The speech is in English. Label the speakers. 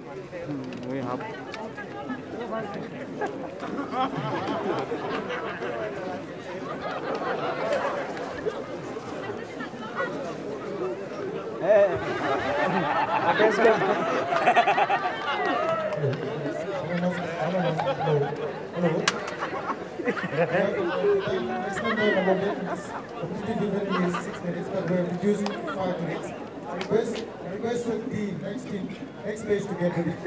Speaker 1: We have. Hey,
Speaker 2: reducing to 5 minutes. I request for the next page to get ready.